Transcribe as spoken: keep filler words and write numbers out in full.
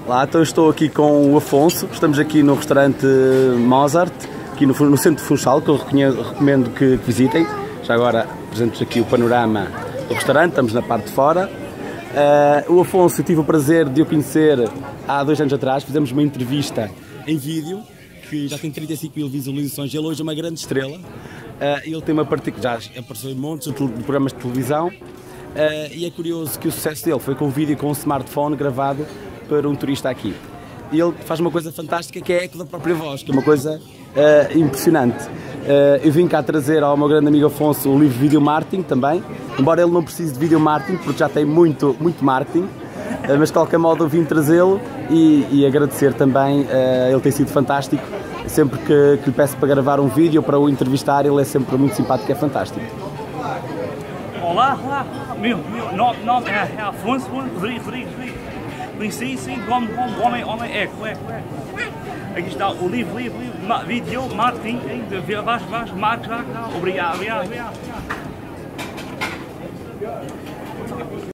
Olá, então estou aqui com o Afonso, estamos aqui no restaurante Mozart, aqui no, no centro de Funchal, que eu reconheço, recomendo que, que visitem. Já agora apresento-vos aqui o panorama do restaurante, estamos na parte de fora. Uh, o Afonso, eu tive o prazer de o conhecer há dois anos atrás, fizemos uma entrevista em vídeo, que já tem trinta e cinco mil visualizações, ele hoje é uma grande estrela. Uh, ele tem uma particularidade, já apareceu em montes de programas de televisão, uh, e é curioso que o sucesso dele foi com um vídeo com um smartphone gravado para um turista aqui. E ele faz uma coisa fantástica que é eco da própria voz, que é uma coisa uh, impressionante. Uh, eu vim cá trazer ao meu grande amigo Afonso o livro Video Marketing também, embora ele não precise de Video Marketing, porque já tem muito, muito marketing, uh, mas de qualquer modo eu vim trazê-lo e, e agradecer também, uh, ele tem sido fantástico. Sempre que, que lhe peço para gravar um vídeo ou para o entrevistar, ele é sempre muito simpático e é fantástico. Olá, olá, meu, meu nome, nome é, é Afonso, Rodrigo, Rodrigo, Rodrigo. Sim, sim, como, como, homem, homem, é, é, é. Aqui está o livro, livro, livro, vídeo, marketing, vais, vais, marcos, obrigado, obrigado, obrigado.